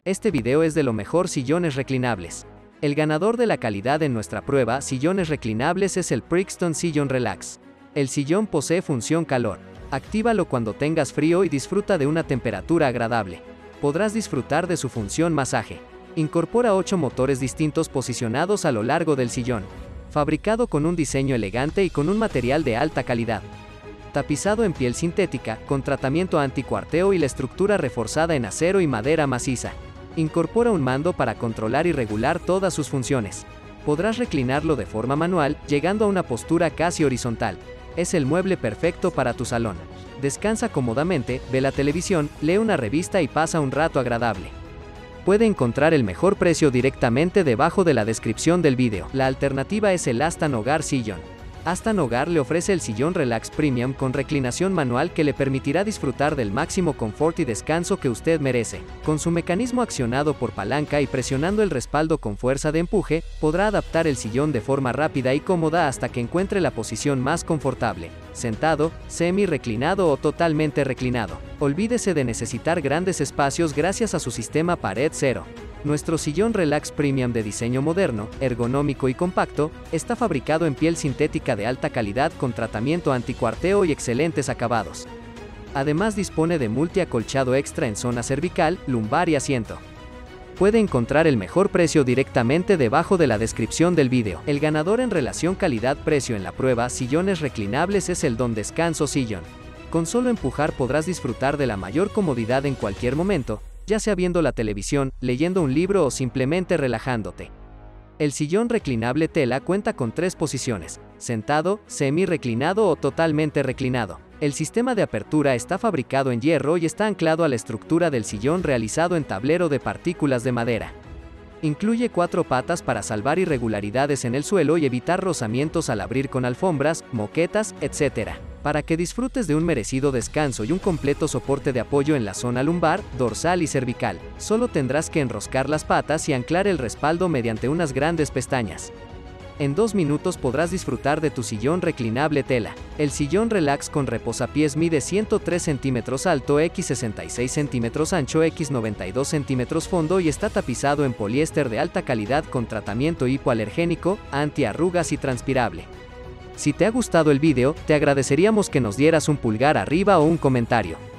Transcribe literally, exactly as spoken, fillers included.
Este video es de lo mejor sillones reclinables. El ganador de la calidad en nuestra prueba sillones reclinables es el Brixton Sillon Relax. El sillón posee función calor. Actívalo cuando tengas frío y disfruta de una temperatura agradable. Podrás disfrutar de su función masaje. Incorpora ocho motores distintos posicionados a lo largo del sillón. Fabricado con un diseño elegante y con un material de alta calidad. Tapizado en piel sintética, con tratamiento anticuarteo y la estructura reforzada en acero y madera maciza. Incorpora un mando para controlar y regular todas sus funciones. Podrás reclinarlo de forma manual, llegando a una postura casi horizontal. Es el mueble perfecto para tu salón. Descansa cómodamente, ve la televisión, lee una revista y pasa un rato agradable. Puede encontrar el mejor precio directamente debajo de la descripción del vídeo. La alternativa es el Aston Hogar Sillon. Aston Hogar le ofrece el sillón Relax Premium con reclinación manual que le permitirá disfrutar del máximo confort y descanso que usted merece. Con su mecanismo accionado por palanca y presionando el respaldo con fuerza de empuje, podrá adaptar el sillón de forma rápida y cómoda hasta que encuentre la posición más confortable, sentado, semi-reclinado o totalmente reclinado. Olvídese de necesitar grandes espacios gracias a su sistema Pared Cero. Nuestro sillón Relax Premium de diseño moderno, ergonómico y compacto, está fabricado en piel sintética de alta calidad con tratamiento anticuarteo y excelentes acabados. Además dispone de multiacolchado extra en zona cervical, lumbar y asiento. Puede encontrar el mejor precio directamente debajo de la descripción del vídeo. El ganador en relación calidad-precio en la prueba sillones reclinables es el Don Descanso Sillon. Con solo empujar podrás disfrutar de la mayor comodidad en cualquier momento, ya sea viendo la televisión, leyendo un libro o simplemente relajándote. El sillón reclinable tela cuenta con tres posiciones: sentado, semi-reclinado o totalmente reclinado. El sistema de apertura está fabricado en hierro y está anclado a la estructura del sillón realizado en tablero de partículas de madera. Incluye cuatro patas para salvar irregularidades en el suelo y evitar rozamientos al abrir con alfombras, moquetas, etcétera. Para que disfrutes de un merecido descanso y un completo soporte de apoyo en la zona lumbar, dorsal y cervical, solo tendrás que enroscar las patas y anclar el respaldo mediante unas grandes pestañas. En dos minutos podrás disfrutar de tu sillón reclinable tela. El sillón Relax con reposapiés mide ciento tres centímetros alto, por sesenta y seis centímetros ancho, por noventa y dos centímetros fondo y está tapizado en poliéster de alta calidad con tratamiento hipoalergénico, antiarrugas y transpirable. Si te ha gustado el vídeo, te agradeceríamos que nos dieras un pulgar arriba o un comentario.